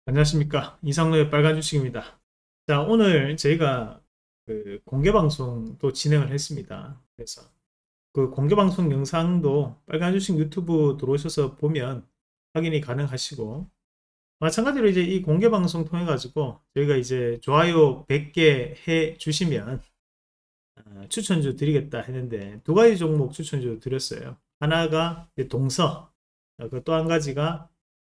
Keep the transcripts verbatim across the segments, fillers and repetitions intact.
안녕하십니까, 이상로의 빨간 주식입니다. 자, 오늘 저희가 그 공개 방송도 진행을 했습니다. 그래서 그 공개 방송 영상도 빨간 주식 유튜브 들어오셔서 보면 확인이 가능하시고, 마찬가지로 이제 이 공개 방송 통해 가지고 저희가 이제 좋아요 백 개 해 주시면 어, 추천주 드리겠다 했는데, 두 가지 종목 추천주 드렸어요. 하나가 이제 동서, 또 한 가지가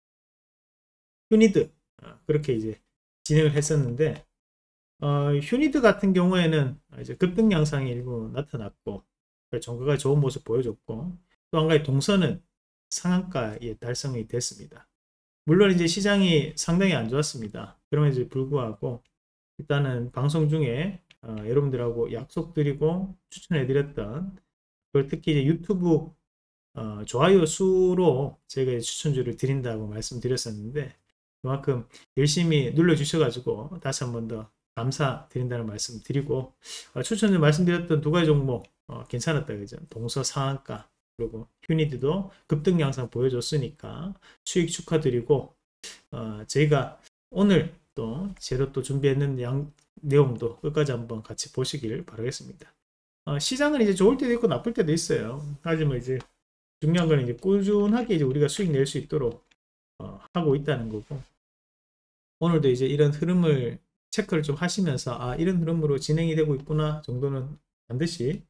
휴니드. 어, 그렇게 이제 진행을 했었는데, 어, 휴니드 같은 경우에는 이제 급등 양상이 일부 나타났고, 종가가 좋은 모습 보여줬고, 또 한 가지 동서는 상한가에 달성이 됐습니다. 물론 이제 시장이 상당히 안 좋았습니다. 그럼에도 불구하고 일단은 방송 중에 어, 여러분들하고 약속드리고 추천해드렸던, 그걸 특히 이제 유튜브 어, 좋아요 수로 제가 추천주를 드린다고 말씀드렸었는데, 그만큼 열심히 눌러주셔가지고 다시 한 번 더 감사드린다는 말씀 드리고, 어, 추천을 말씀드렸던 두 가지 종목 어, 괜찮았다 그죠. 동서 상한가, 그리고 휴니드도 급등 양상 보여줬으니까 수익 축하드리고, 어, 저희가 오늘 또 제로 또 준비했는 양, 내용도 끝까지 한번 같이 보시길 바라겠습니다. 어, 시장은 이제 좋을 때도 있고 나쁠 때도 있어요. 하지만 이제 중요한 건 이제 꾸준하게 이제 우리가 수익 낼 수 있도록 어, 하고 있다는 거고, 오늘도 이제 이런 흐름을 체크를 좀 하시면서 아, 이런 흐름으로 진행이 되고 있구나 정도는 반드시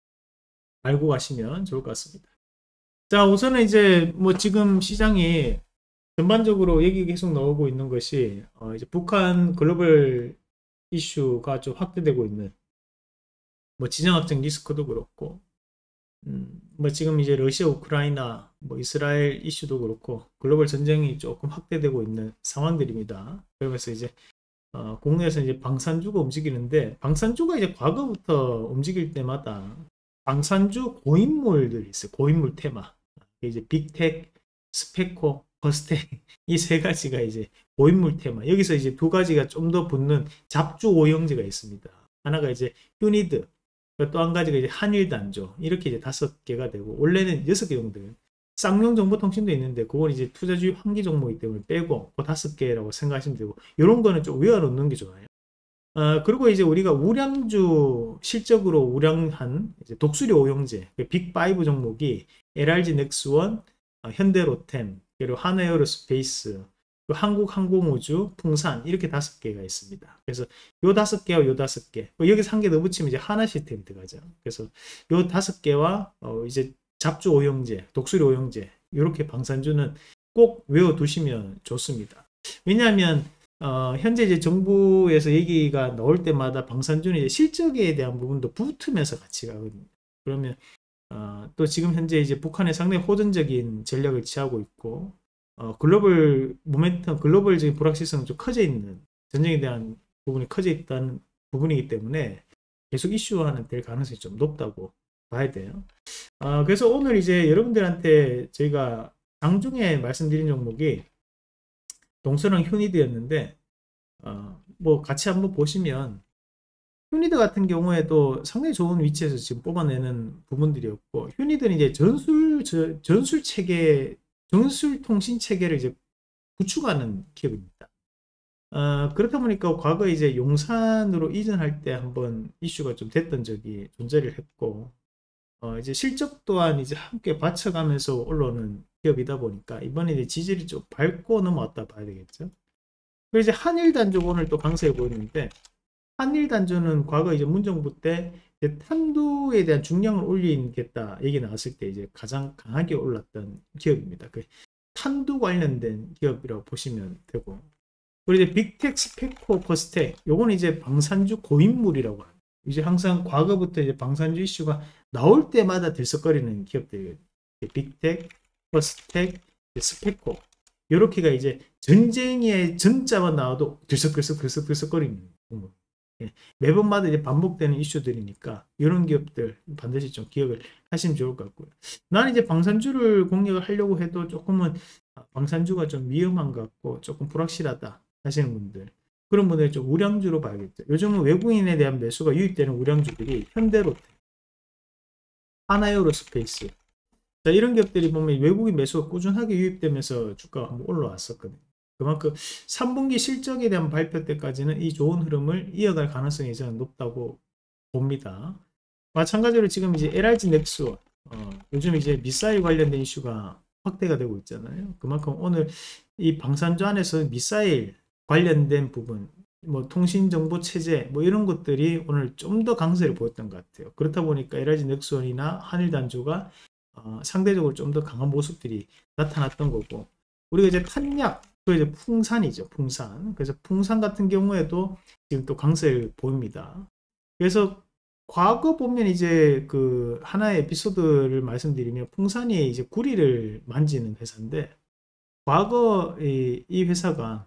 알고 가시면 좋을 것 같습니다. 자, 우선은 이제 뭐 지금 시장이 전반적으로 얘기 계속 나오고 있는 것이 어 이제 북한 글로벌 이슈가 좀 확대되고 있는, 뭐 지정학적 리스크도 그렇고, 음, 뭐 지금 이제 러시아, 우크라이나, 뭐 이스라엘 이슈도 그렇고 글로벌 전쟁이 조금 확대되고 있는 상황들입니다. 그러면서 이제 어, 국내에서 이제 방산주가 움직이는데, 방산주가 이제 과거부터 움직일 때마다 방산주 고인물들이 있어요. 고인물 테마. 이제 빅텍, 스페코, 버스텍 이 세 가지가 이제 고인물 테마. 여기서 이제 두 가지가 좀 더 붙는 잡주 오형제가 있습니다. 하나가 이제 휴니드, 또 한 가지가 이제 한일단조, 이렇게 이제 다섯 개가 되고, 원래는 여섯 개 정도. 쌍용정보통신도 있는데 그건 이제 투자주의 환기 종목이기 때문에 빼고 그 다섯 개라고 생각하시면 되고, 이런 거는 좀 외워놓는 게 좋아요. 어, 그리고 이제 우리가 우량주, 실적으로 우량한 이제 독수리 오형제 빅5 종목이 엘알지 넥스원, 어, 현대로템, 그리고 하나에어로스페이스, 한국항공우주, 풍산, 이렇게 다섯 개가 있습니다. 그래서 요 다섯 개와 요 다섯 개, 여기서 한 개 더 붙이면 이제 하나시스템 들어가죠. 그래서 요 다섯 개와 어, 이제 잡주 오형제, 독수리 오형제, 이렇게 방산주는 꼭 외워두시면 좋습니다. 왜냐하면 어, 현재 이제 정부에서 얘기가 나올 때마다 방산주는 이제 실적에 대한 부분도 붙으면서 같이 가거든요. 그러면 어, 또 지금 현재 이제 북한에 상당히 호전적인 전략을 취하고 있고, 어, 글로벌 모멘텀, 글로벌적인 불확실성이 좀 커져 있는, 전쟁에 대한 부분이 커져 있다는 부분이기 때문에 계속 이슈화는 될 가능성이 좀 높다고 봐야 돼요. 어, 그래서 오늘 이제 여러분들한테 저희가 장중에 말씀드린 종목이 동서랑 휴니드였는데, 어, 뭐 같이 한번 보시면 휴니드 같은 경우에도 상당히 좋은 위치에서 지금 뽑아내는 부분들이었고, 휴니드는 이제 전술 저, 전술 체계, 전술 통신 체계를 이제 구축하는 기업입니다. 어, 그렇다 보니까 과거에 이제 용산으로 이전할 때 한번 이슈가 좀 됐던 적이 존재를 했고, 어, 이제 실적 또한 이제 함께 받쳐가면서 올라오는 기업이다 보니까 이번에 이제 지지를 좀 밟고 넘어왔다 봐야 되겠죠. 그리고 이제 한일단조 오늘 또 강세해 보이는데, 한일단조는 과거 이제 문정부 때 이제 탄두에 대한 중량을 올리겠다 얘기 나왔을 때 이제 가장 강하게 올랐던 기업입니다. 그 탄두 관련된 기업이라고 보시면 되고, 그리고 이제 빅텍, 스페코, 퍼스텍, 요거는 이제 방산주 고인물이라고 합니다. 이제 항상 과거부터 이제 방산주 이슈가 나올 때마다 들썩거리는 기업들이에요. 빅텍, 퍼스텍, 스페코, 요렇게가 이제 전쟁의 전자만 나와도 들썩들썩 들썩들썩거리는 종목. 예, 매번마다 이제 반복되는 이슈들이니까 이런 기업들 반드시 좀 기억을 하시면 좋을 것 같고요. 나는 이제 방산주를 공략을 하려고 해도 조금은 방산주가 좀 위험한 것 같고 조금 불확실하다 하시는 분들, 그런 분들 좀 우량주로 봐야겠죠. 요즘은 외국인에 대한 매수가 유입되는 우량주들이 현대로템, 하나에어로스페이스, 자, 이런 기업들이 보면 외국인 매수가 꾸준하게 유입되면서 주가가 한번 올라왔었거든요. 그만큼 삼 분기 실적에 대한 발표 때까지는 이 좋은 흐름을 이어갈 가능성이 저는 높다고 봅니다. 마찬가지로 지금 이제 엘알지 넥스원, 어, 요즘 이제 미사일 관련된 이슈가 확대가 되고 있잖아요. 그만큼 오늘 이 방산주 안에서 미사일 관련된 부분, 뭐 통신정보체제 뭐 이런 것들이 오늘 좀 더 강세를 보였던 것 같아요. 그렇다 보니까 엘알지 넥스원이나 한일단주가 어, 상대적으로 좀 더 강한 모습들이 나타났던 거고, 우리가 이제 탄약, 그 이제 풍산이죠. 풍산. 그래서 풍산 같은 경우에도 지금 또 강세를 보입니다. 그래서 과거 보면 이제 그 하나의 에피소드를 말씀드리면, 풍산이 이제 구리를 만지는 회사인데, 과거 이, 이 회사가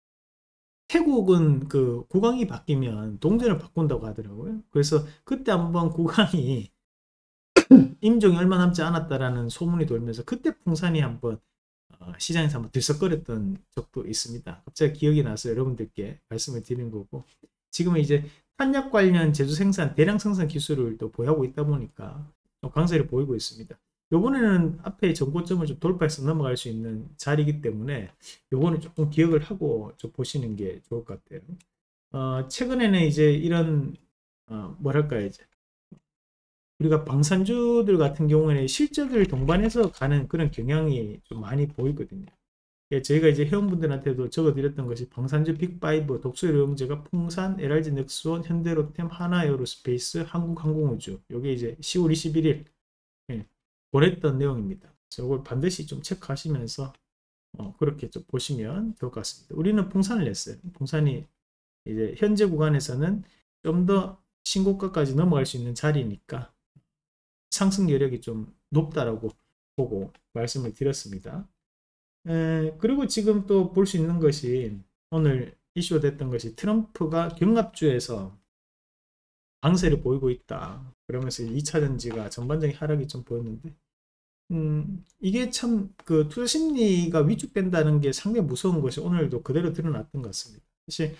태국은 그 국왕이 바뀌면 동전을 바꾼다고 하더라고요. 그래서 그때 한번 국왕이 임종이 얼마 남지 않았다라는 소문이 돌면서 그때 풍산이 한번 어, 시장에서 한번 들썩거렸던 적도 있습니다. 갑자기 기억이 나서 여러분들께 말씀을 드리는 거고, 지금은 이제 탄약 관련 제조 생산, 대량 생산 기술을 또 보유하고 있다 보니까 강세를 보이고 있습니다. 요번에는 앞에 전고점을 좀 돌파해서 넘어갈 수 있는 자리이기 때문에 요거는 조금 기억을 하고 좀 보시는 게 좋을 것 같아요. 어, 최근에는 이제 이런 어, 뭐랄까요, 이제 우리가 방산주들 같은 경우에는 실적을 동반해서 가는 그런 경향이 좀 많이 보이거든요. 예, 저희가 이제 회원분들한테도 적어드렸던 것이 방산주 빅파이브, 독소일용제가 풍산, 엘알지 넥스원, 현대로템, 하나에어로스페이스, 한국항공우주. 요게 이제 시월 이십일일 예, 보냈던 내용입니다. 이걸 반드시 좀 체크하시면서 어, 그렇게 좀 보시면 좋을 것 같습니다. 우리는 풍산을 냈어요. 풍산이 이제 현재 구간에서는 좀 더 신고가까지 넘어갈 수 있는 자리니까 상승 여력이 좀 높다라고 보고 말씀을 드렸습니다. 에, 그리고 지금 또 볼 수 있는 것이, 오늘 이슈가 됐던 것이 트럼프가 경합주에서 강세를 보이고 있다. 그러면서 이 차 전지가 전반적인 하락이 좀 보였는데, 음, 이게 참 그 투자 심리가 위축된다는 게 상당히 무서운 것이 오늘도 그대로 드러났던 것 같습니다. 사실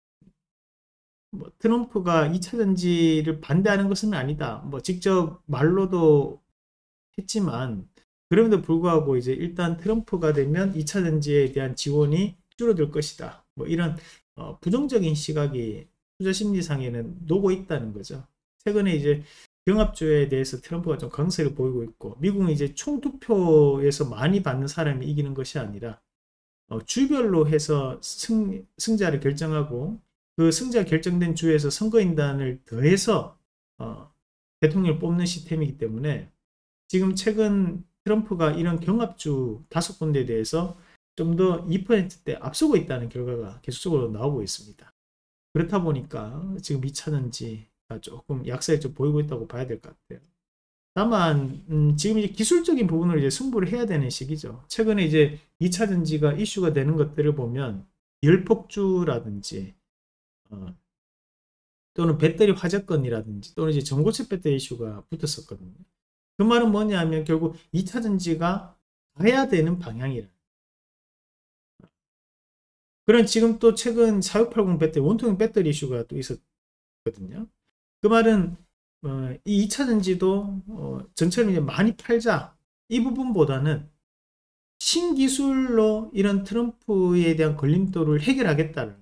뭐 트럼프가 이 차 전지를 반대하는 것은 아니다, 뭐 직접 말로도 했지만, 그럼에도 불구하고 이제 일단 트럼프가 되면 이 차 전지에 대한 지원이 줄어들 것이다, 뭐 이런 어, 부정적인 시각이 투자 심리상에는 녹고 있다는 거죠. 최근에 이제 경합주에 대해서 트럼프가 좀 강세를 보이고 있고, 미국은 이제 총투표에서 많이 받는 사람이 이기는 것이 아니라 어, 주별로 해서 승, 승자를 결정하고, 그 승자 결정된 주에서 선거인단을 더해서 어, 대통령을 뽑는 시스템이기 때문에, 지금 최근 트럼프가 이런 경합주 다섯 군데에 대해서 좀 더 이 퍼센트대 앞서고 있다는 결과가 계속적으로 나오고 있습니다. 그렇다 보니까 지금 이 차 전지가 조금 약세를 좀 보이고 있다고 봐야 될 것 같아요. 다만 음, 지금 이제 기술적인 부분을 이제 승부를 해야 되는 시기죠. 최근에 이제 이 차 전지가 이슈가 되는 것들을 보면 열폭주라든지 어, 또는 배터리 화재건이라든지, 또는 이제 전고체 배터리 이슈가 붙었었거든요. 그 말은 뭐냐면 결국 이 차 전지가 가야 되는 방향이라. 그런 지금 또 최근 사육팔공 배터리, 원통형 배터리 이슈가 또 있었거든요. 그 말은 어, 이 이 차 전지도 어, 전체를 이제 많이 팔자, 이 부분보다는 신기술로 이런 트럼프에 대한 걸림돌을 해결하겠다는,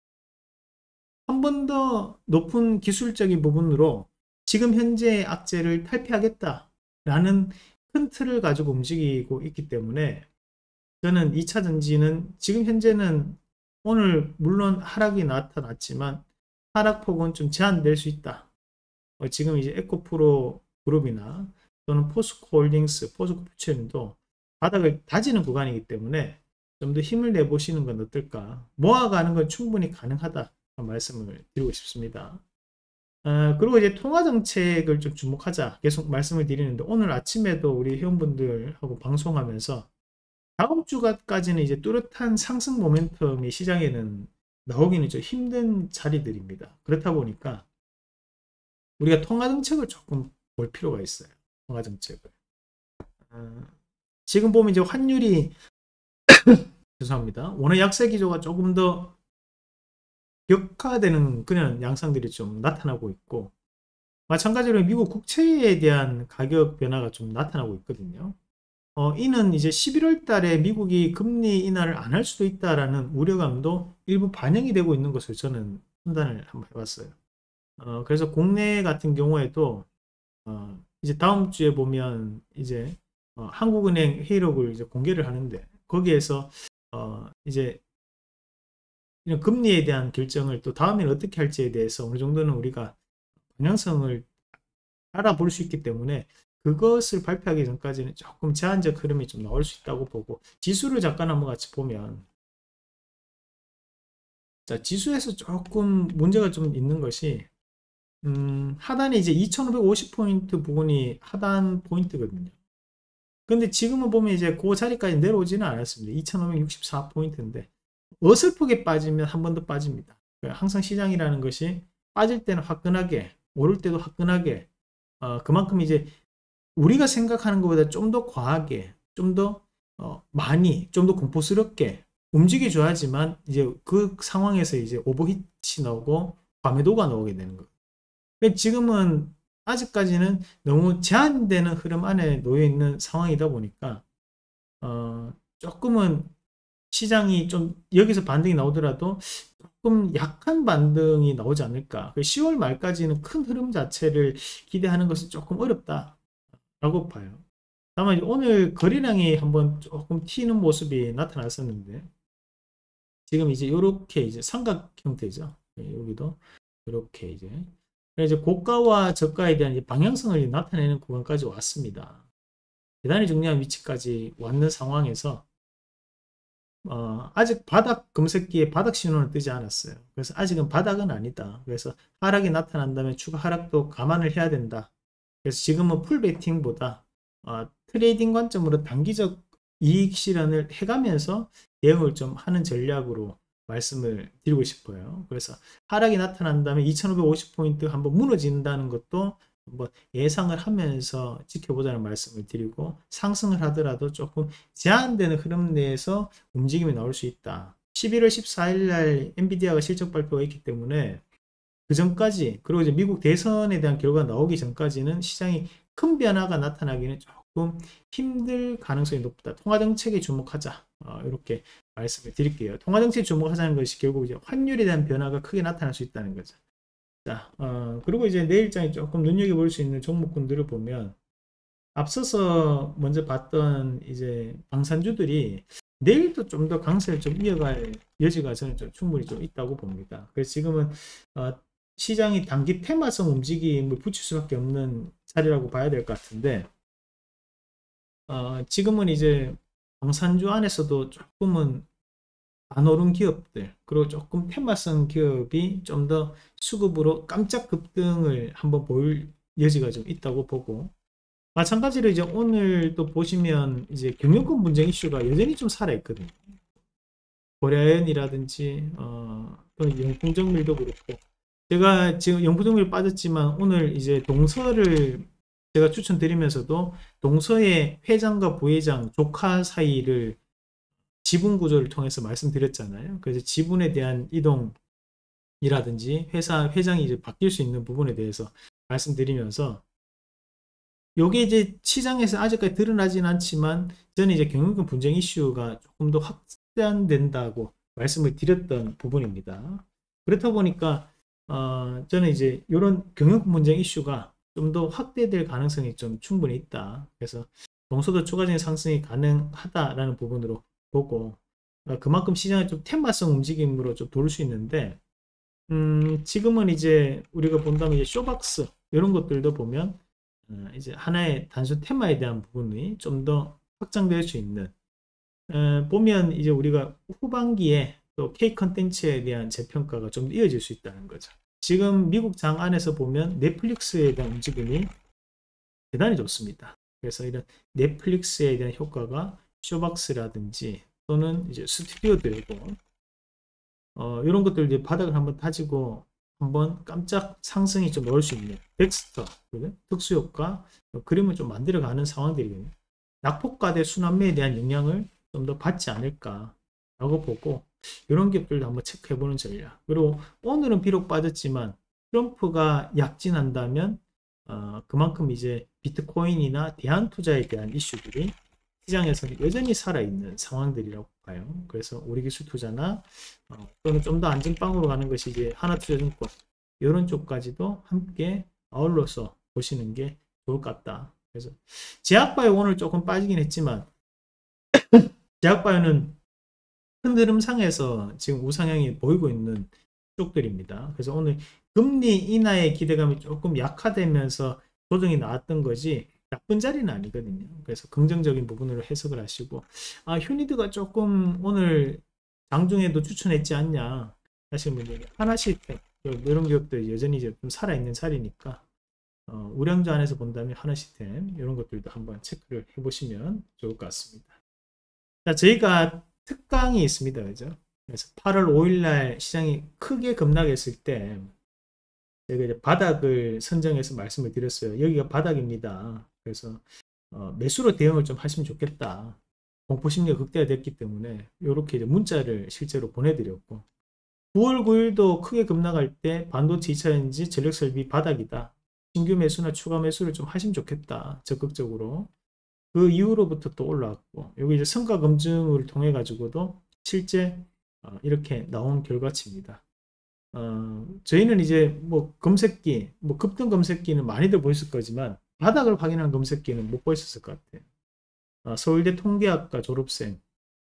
한 번 더 높은 기술적인 부분으로 지금 현재의 악재를 탈피하겠다라는 큰 틀을 가지고 움직이고 있기 때문에, 저는 이 차 전지는 지금 현재는 오늘 물론 하락이 나타났지만 하락폭은 좀 제한될 수 있다. 어, 지금 이제 에코프로 그룹이나 또는 포스코 홀딩스, 포스코 퓨처님도 바닥을 다지는 구간이기 때문에 좀 더 힘을 내보시는 건 어떨까. 모아가는 건 충분히 가능하다 말씀을 드리고 싶습니다. 어, 그리고 이제 통화정책을 좀 주목하자 계속 말씀을 드리는데, 오늘 아침에도 우리 회원분들하고 방송하면서 다음 주까지는 이제 뚜렷한 상승 모멘텀이 시장에는 나오기는 좀 힘든 자리들입니다. 그렇다 보니까 우리가 통화정책을 조금 볼 필요가 있어요. 통화정책을. 어, 지금 보면 이제 환율이 죄송합니다. 원화 약세 기조가 조금 더 격화되는 그런 양상들이 좀 나타나고 있고, 마찬가지로 미국 국채에 대한 가격 변화가 좀 나타나고 있거든요. 어, 이는 이제 십일월 달에 미국이 금리 인하를 안 할 수도 있다라는 우려감도 일부 반영이 되고 있는 것을 저는 판단을 한번 해봤어요. 어, 그래서 국내 같은 경우에도 어, 이제 다음 주에 보면 이제 어, 한국은행 회의록을 이제 공개를 하는데 거기에서 어, 이제 이런 금리에 대한 결정을 또 다음에는 어떻게 할지에 대해서 어느 정도는 우리가 방향성을 알아볼 수 있기 때문에 그것을 발표하기 전까지는 조금 제한적 흐름이 좀 나올 수 있다고 보고, 지수를 잠깐 한번 같이 보면, 자, 지수에서 조금 문제가 좀 있는 것이 음, 하단에 이제 이천오백오십 포인트 부분이 하단 포인트거든요. 근데 지금은 보면 이제 그 자리까지 내려오지는 않았습니다. 이천오백육십사 포인트인데 어설프게 빠지면 한 번 더 빠집니다. 그러니까 항상 시장이라는 것이 빠질 때는 화끈하게, 오를 때도 화끈하게, 어, 그만큼 이제 우리가 생각하는 것보다 좀 더 과하게, 좀 더 어, 많이, 좀 더 공포스럽게 움직여줘야지만 이제 그 상황에서 이제 오버히트가 나오고 과매도가 나오게 되는 거예요. 지금은 아직까지는 너무 제한되는 흐름 안에 놓여 있는 상황이다 보니까 어, 조금은 시장이 좀 여기서 반등이 나오더라도 조금 약한 반등이 나오지 않을까. 시월 말까지는 큰 흐름 자체를 기대하는 것은 조금 어렵다라고 봐요. 다만 오늘 거래량이 한번 조금 튀는 모습이 나타났었는데 지금 이제 이렇게 이제 삼각 형태죠. 여기도 이렇게 이제 이제 고가와 저가에 대한 방향성을 나타내는 구간까지 왔습니다. 대단히 중요한 위치까지 왔는 상황에서 어, 아직 바닥 금색기에 바닥 신호는 뜨지 않았어요. 그래서 아직은 바닥은 아니다. 그래서 하락이 나타난다면 추가 하락도 감안을 해야 된다. 그래서 지금은 풀베팅보다 어, 트레이딩 관점으로 단기적 이익 실현을 해가면서 대응을 좀 하는 전략으로 말씀을 드리고 싶어요. 그래서 하락이 나타난다면 이천오백오십 포인트 한번 무너진다는 것도 한번 예상을 하면서 지켜보자는 말씀을 드리고, 상승을 하더라도 조금 제한되는 흐름 내에서 움직임이 나올 수 있다. 십일월 십사일 날 엔비디아가 실적 발표가 있기 때문에 그 전까지, 그리고 이제 미국 대선에 대한 결과가 나오기 전까지는 시장이 큰 변화가 나타나기는 조금 힘들 가능성이 높다. 통화정책에 주목하자. 어, 이렇게 말씀을 드릴게요. 통화정책에 주목하자는 것이 결국 이제 환율에 대한 변화가 크게 나타날 수 있다는 거죠. 자, 어, 그리고 이제 내일장에 조금 눈여겨볼 수 있는 종목군들을 보면, 앞서서 먼저 봤던 이제 방산주들이 내일도 좀 더 강세를 좀 이어갈 여지가 저는 좀 충분히 좀 있다고 봅니다. 그래서 지금은 어, 시장이 단기 테마성 움직임을 붙일 수밖에 없는 자리라고 봐야 될 것 같은데, 어, 지금은 이제 방산주 안에서도 조금은 안 오른 기업들, 그리고 조금 테마성 기업이 좀 더 수급으로 깜짝 급등을 한번 보일 여지가 좀 있다고 보고, 마찬가지로 이제 오늘 또 보시면 이제 경영권 분쟁 이슈가 여전히 좀 살아있거든요. 고려아연이라든지 어, 또는 영풍정밀도 그렇고, 제가 지금 영풍정밀 빠졌지만 오늘 이제 동서를 제가 추천드리면서도 동서의 회장과 부회장 조카 사이를 지분 구조를 통해서 말씀드렸잖아요. 그래서 지분에 대한 이동이라든지 회사 회장이 이제 바뀔 수 있는 부분에 대해서 말씀드리면서, 요게 이제 시장에서 아직까지 드러나진 않지만 저는 이제 경영권 분쟁 이슈가 조금 더 확산된다고 말씀을 드렸던 부분입니다. 그렇다 보니까 어, 저는 이제 이런 경영권 분쟁 이슈가 좀 더 확대될 가능성이 좀 충분히 있다. 그래서 동서도 추가적인 상승이 가능하다라는 부분으로 보고, 어, 그만큼 시장이 좀 테마성 움직임으로 좀 돌 수 있는데, 음, 지금은 이제 우리가 본다면 이제 쇼박스 이런 것들도 보면 어, 이제 하나의 단순 테마에 대한 부분이 좀 더 확장될 수 있는, 어, 보면 이제 우리가 후반기에 또 K 컨텐츠에 대한 재평가가 좀 이어질 수 있다는 거죠. 지금 미국 장 안에서 보면 넷플릭스에 대한 움직임이 대단히 좋습니다. 그래서 이런 넷플릭스에 대한 효과가 쇼박스라든지 또는 이제 스튜디오 드래곤 어, 이런 것들 이제 바닥을 한번 다지고 한번 깜짝 상승이 좀 나올 수 있는 덱스터 특수효과 그림을 좀 만들어가는 상황들이거든요. 낙폭과대 순환매에 대한 영향을 좀 더 받지 않을까 라고 보고, 이런 기업들도 한번 체크해보는 전략. 그리고 오늘은 비록 빠졌지만 트럼프가 약진한다면 어, 그만큼 이제 비트코인이나 대한투자에 대한 이슈들이 시장에서는 여전히 살아있는 상황들이라고 봐요. 그래서 우리기술투자나 어, 또는 좀 더 안전빵으로 가는 것이 이제 하나투자증권 이런 쪽까지도 함께 아울러서 보시는 게 좋을 것 같다. 그래서 제약바이오 오늘 조금 빠지긴 했지만 제약바이오는 큰 흐름상에서 지금 우상향이 보이고 있는 쪽들입니다. 그래서 오늘 금리 인하의 기대감이 조금 약화되면서 조정이 나왔던 거지 나쁜 자리는 아니거든요. 그래서 긍정적인 부분으로 해석을 하시고, 아, 휴니드가 조금 오늘 장중에도 추천했지 않냐 하시는 분들이 하나시스템 이런 기업들 여전히 이제 좀 살아있는 자리니까 어, 우량주 안에서 본다면 하나시스템 이런 것들도 한번 체크를 해보시면 좋을 것 같습니다. 자, 저희가 특강이 있습니다. 그죠? 그래서 팔월 오일날 시장이 크게 급락했을 때 제가 이제 바닥을 선정해서 말씀을 드렸어요. 여기가 바닥입니다. 그래서 어, 매수로 대응을 좀 하시면 좋겠다. 공포심리가 극대화됐기 때문에 이렇게 이제 문자를 실제로 보내드렸고, 구월 구일도 크게 급락할 때 반도체 이차전지 전력설비 바닥이다. 신규 매수나 추가 매수를 좀 하시면 좋겠다. 적극적으로. 그 이후로부터 또 올라왔고, 여기 이제 성과 검증을 통해 가지고도 실제 어, 이렇게 나온 결과치입니다. 어, 저희는 이제 뭐 검색기, 뭐 급등 검색기는 많이들 보셨을 거지만 바닥을 확인한 검색기는 못 보셨을 것 같아요. 어, 서울대 통계학과 졸업생,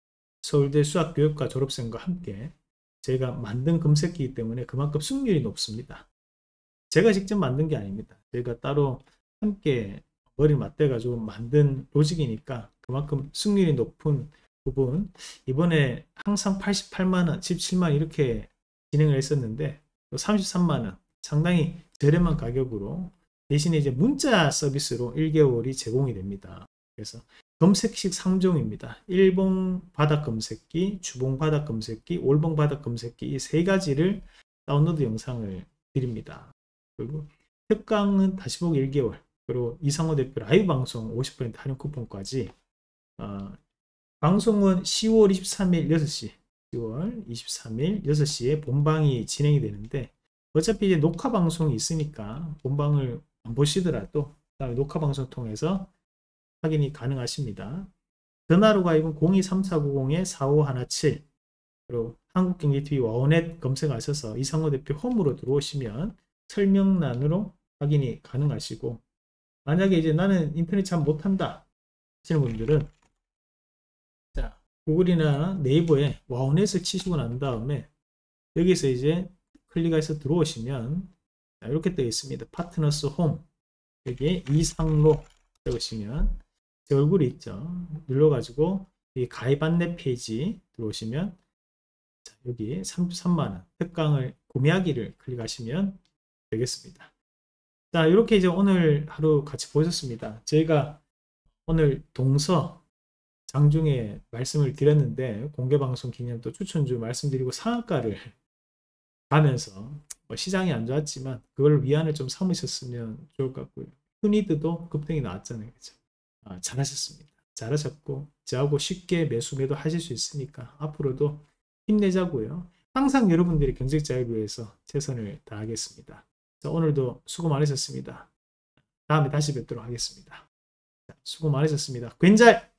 서울대 수학교육과 졸업생과 함께 제가 만든 검색기이기 때문에 그만큼 승률이 높습니다. 제가 직접 만든 게 아닙니다. 제가 따로 함께 머리를 맞대 가지고 만든 로직이니까 그만큼 승률이 높은 부분, 이번에 항상 팔십팔만 원, 십칠만 원 이렇게 진행을 했었는데 삼십삼만 원 상당히 저렴한 가격으로 대신에 이제 문자 서비스로 일 개월이 제공이 됩니다. 그래서 검색식 삼 종입니다. 일봉 바닥 검색기, 주봉 바닥 검색기, 올봉 바닥 검색기 이 세 가지를 다운로드 영상을 드립니다. 그리고 특강은 다시 보기 일 개월, 그리고 이상호 대표 라이브 방송 오십 퍼센트 할인 쿠폰까지. 어, 방송은 시월 이십삼일 여섯 시, 시월 이십삼일 여섯 시에 본방이 진행이 되는데 어차피 이제 녹화 방송이 있으니까 본방을 안 보시더라도 그다음에 녹화 방송 통해서 확인이 가능하십니다. 전화로 가입은 공이삼사구공 사오일칠, 그리고 한국경제티비 와우넷 검색하셔서 이상호 대표 홈으로 들어오시면 설명란으로 확인이 가능하시고, 만약에 이제 나는 인터넷 참 못한다 하시는 분들은 자, 구글이나 네이버에 와우넷을 치시고 난 다음에 여기서 이제 클릭해서 들어오시면 자, 이렇게 되어 있습니다. 파트너스 홈, 여기에 이상로 적으시면 제 얼굴이 있죠. 눌러가지고 이 가입 안내 페이지 들어오시면 자, 여기 삼십삼만 원 특강을 구매하기를 클릭하시면 되겠습니다. 자, 이렇게 이제 오늘 하루 같이 보셨습니다. 저희가 오늘 동서 장중에 말씀을 드렸는데 공개방송 기념 또 추천주 말씀드리고 상한가를 가면서 뭐 시장이 안 좋았지만 그걸 위안을 좀 삼으셨으면 좋을 것 같고요. 휴니드도 급등이 나왔잖아요. 그죠? 아, 잘하셨습니다. 잘하셨고 저하고 쉽게 매수 매도 하실 수 있으니까 앞으로도 힘내자고요. 항상 여러분들이 경쟁자를 위해서 최선을 다하겠습니다. 자, 오늘도 수고 많으셨습니다. 다음에 다시 뵙도록 하겠습니다. 자, 수고 많으셨습니다. 괜잘